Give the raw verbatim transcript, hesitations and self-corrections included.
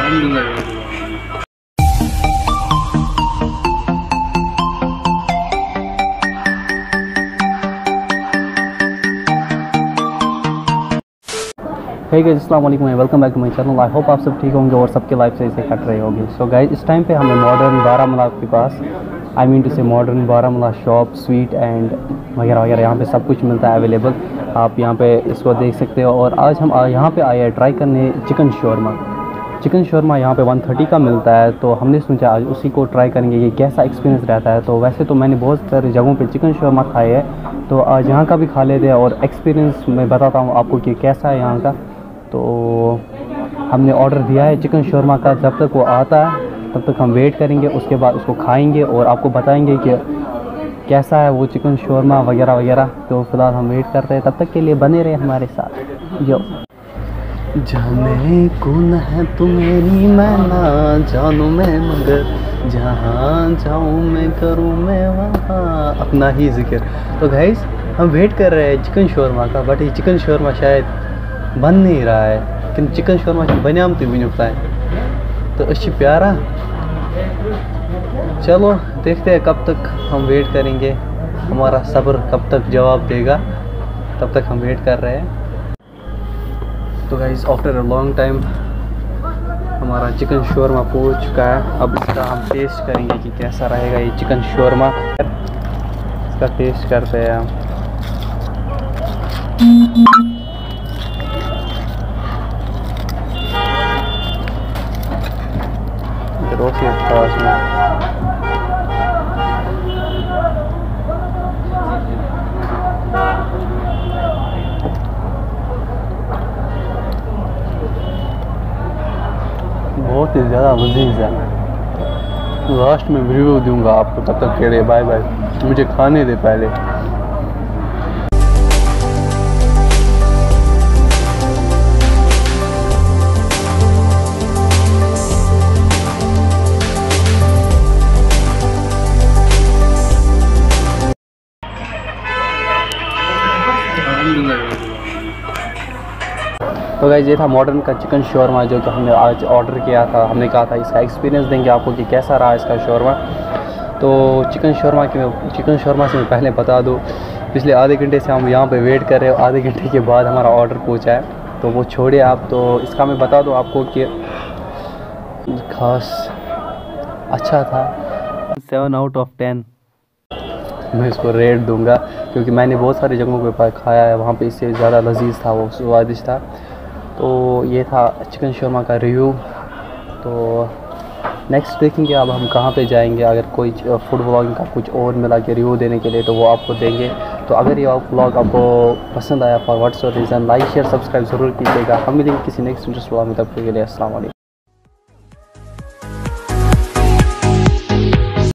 हे guys, अस्सलाम वालेकुम, welcome back to my channel. I hope आप सब ठीक होंगे और सबके लाइफ से इसे कट रहे होंगे। सो गाइस, इस टाइम पे हमें मॉडर्न बारामूला के पास, I mean to say modern Baramulla shop, sweet and वगैरह वगैरह यहाँ पे सब कुछ मिलता है अवेलेबल। आप यहाँ पे इसको देख सकते हो। और आज हम यहाँ पे आए हैं ट्राई करने चिकन शौरमा। चिकन शौरमा यहाँ पे वन थर्टी का मिलता है, तो हमने सोचा आज उसी को ट्राई करेंगे, ये कैसा एक्सपीरियंस रहता है। तो वैसे तो मैंने बहुत सारी जगहों पे चिकन शौरमा खाए हैं, तो आज यहाँ का भी खा लेते हैं और एक्सपीरियंस मैं बताता हूँ आपको कि कैसा है यहाँ का। तो हमने ऑर्डर दिया है चिकन शौरमा का, जब तक वो आता है तब तक हम वेट करेंगे, उसके बाद उसको खाएंगे और आपको बताएंगे कि कैसा है वो चिकन शौरमा वगैरह वगैरह। तो फ़िलहाल हम वेट कर रहे हैं, तब तक के लिए बने रहे हमारे साथ। जो जाने कौन है तू मेरी, मैं ना जानूँ मैं, मगर जहाँ जाऊँ मैं करूँ मैं वहाँ अपना ही जिक्र। तो गाइस, हम वेट कर रहे हैं चिकन शौरमा का, बट ये चिकन शौरमा शायद बन नहीं रहा है। लेकिन चिकन शौरमा बनियाम तो भी है, तो अच्छी प्यारा। चलो देखते हैं कब तक हम वेट करेंगे, हमारा सब्र कब तक जवाब देगा, तब तक हम वेट कर रहे हैं। तो guys, after a long time हमारा चिकन शौरमा पहुंच चुका है। अब इसका हम टेस्ट करेंगे कि कैसा रहेगा ये चिकन शौरमा। इसका टेस्ट करते हैं हम। रोटी पास में बहुत ही ज़्यादा लजीज है। लास्ट में रिव्यू दूंगा आपको, तब तक के लिए बाय बाय, मुझे खाने दे पहले। तो गाइस, ये था मॉडर्न का चिकन शौरमा जो कि हमने आज ऑर्डर किया था। हमने कहा था इसका एक्सपीरियंस देंगे आपको कि कैसा रहा इसका शौरमा। तो चिकन शौरमा की चिकन शौरमा से मैं पहले बता दूँ, पिछले आधे घंटे से हम यहाँ पे वेट कर रहे हो, आधे घंटे के बाद हमारा ऑर्डर पहुँचा है। तो वो छोड़िए आप, तो इसका मैं बता दूँ आपको कि खास अच्छा था। सेवन आउट ऑफ टेन मैं इसको रेट दूंगा, क्योंकि मैंने बहुत सारी जगहों पे खाया है, वहाँ पे इससे ज़्यादा लजीज था, वो स्वादिष्ट था। तो ये था चिकन शौरमा का रिव्यू। तो नेक्स्ट देखेंगे अब हम कहाँ पे जाएंगे। अगर कोई फूड व्लॉगिंग का कुछ और मिला के रिव्यू देने के लिए, तो वो आपको देंगे। तो अगर ये व्लॉग आपको पसंद आया, for what's reason, like share subscribe ज़रूर कीजिएगा। हम मिलेंगे किसी नेक्स्ट इंटरेस्ट व्लॉग में, तब तक के लिए अस्सलाम वालेकुम।